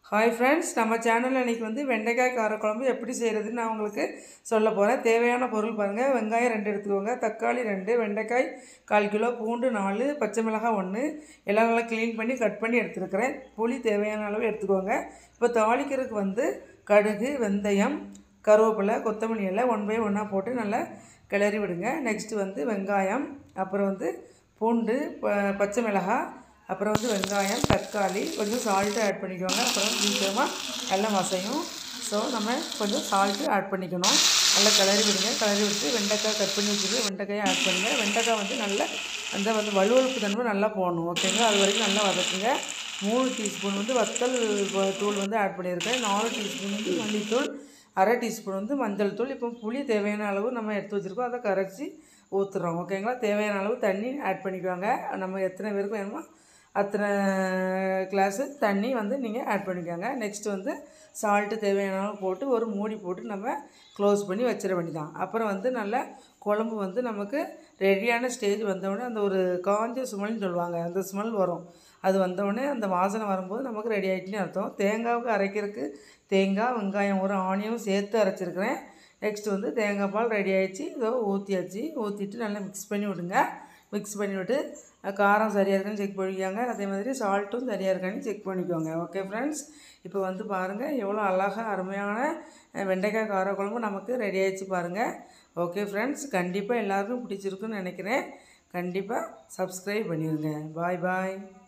Hi friends, நம்ம சேனலில் இன்றைக்கி வந்து வெண்டைக்காய் காரக்குழம்பு எப்படி செய்கிறதுன்னு நான் உங்களுக்கு சொல்ல போகிறேன். தேவையான பொருள் பாருங்கள். வெங்காயம் 2 எடுத்துக்கோங்க, தக்காளி 2, வெண்டைக்காய் 1/4 கிலோ, பூண்டு 4, பச்சை மிளகாய் 1, எல்லாம் நல்லா க்ளீன் பண்ணி கட் பண்ணி எடுத்துருக்கிறேன். புளி தேவையான அளவு எடுத்துக்கோங்க. இப்போ தாளிக்கிறதுக்கு வந்து கடுகு, வெந்தயம், கருவேப்பிலை, கொத்தமல்லி எல்லாம் 1 by 1 போட்டு நல்லா கிளறி விடுங்க. நெக்ஸ்ட்டு வந்து வெங்காயம், அப்புறம் வந்து பூண்டு, பச்சை மிளகாய், அப்புறம் வந்து வெங்காயம், தக்காளி, கொஞ்சம் சால்ட்டு ஆட் பண்ணிக்கோங்க. அப்புறம் சீக்கிரமாக நல்லா மசையும். ஸோ நம்ம கொஞ்சம் சால்ட்டு ஆட் பண்ணிக்கணும். நல்லா கிளறி விடுங்க. கிளறி விட்டு வெண்டைக்காய் கட் பண்ணி வச்சுட்டு வெண்டைக்காயை ஆட் பண்ணுங்கள். வெண்டைக்காய் வந்து நல்லா அந்த வந்து வலுவழுப்பு தன்மை நல்லா போடணும். ஓகேங்களா? அது வரைக்கும் நல்லா வதக்குங்க. 3 டீஸ்பூன் வந்து வத்தல் தூள் வந்து ஆட் பண்ணியிருக்கேன். 4 டீஸ்பூன் வந்து மல்லித்தூள், 1/2 டீஸ்பூன் வந்து மஞ்சள் தூள். இப்போ புளி தேவையான அளவு நம்ம எடுத்து வச்சுருக்கோம், அதை கரைச்சி ஊற்றுறோம். ஓகேங்களா? தேவையான அளவு தண்ணி ஆட் பண்ணிக்குவாங்க. நம்ம எத்தனை பேருக்கு வேணுமோ அத்தனை கிளாஸு தண்ணி வந்து நீங்கள் ஆட் பண்ணிக்கோங்க. நெக்ஸ்ட்டு வந்து சால்ட்டு தேவையான அளவு போட்டு ஒரு மூடி போட்டு நம்ம க்ளோஸ் பண்ணி வச்சிட வேண்டியதான். அப்புறம் வந்து நல்லா குழம்பு வந்து நமக்கு ரெடியான ஸ்டேஜ் வந்தவுடனே அந்த ஒரு காஞ்ச ஸ்மெல்னு சொல்லுவாங்க, அந்த ஸ்மெல் வரும். அது வந்தவுடனே அந்த வாசனை வரும்போது நமக்கு ரெடி ஆகிட்டுன்னு அர்த்தம். தேங்காவுக்கு அரைக்கிறதுக்கு தேங்காய், வெங்காயம், ஒரு ஆனியனும் சேர்த்து அரைச்சிருக்கிறேன். நெக்ஸ்ட் வந்து தேங்காய் பால் ரெடி ஆகிடுச்சு. இதோ ஊற்றியாச்சு. ஊற்றிட்டு நல்லா மிக்ஸ் பண்ணி விடுங்க. மிக்ஸ் பண்ணிவிட்டு காரம் சரியாக இருக்கான்னு செக் பண்ணிக்கோங்க. அதே மாதிரி சால்ட்டும் சரியாக இருக்கான்னு செக் பண்ணிக்கோங்க. ஓகே ஃப்ரெண்ட்ஸ், இப்போ வந்து பாருங்கள் எவ்வளோ அழகாக அருமையான வெண்டைக்காய் காரக்குழம்பு நமக்கு ரெடி ஆகிடுச்சு பாருங்கள். ஓகே ஃப்ரெண்ட்ஸ், கண்டிப்பாக எல்லாருக்கும் பிடிச்சிருக்குன்னு நினைக்கிறேன். கண்டிப்பாக சப்ஸ்கிரைப் பண்ணிடுங்க. பாய் பாய்.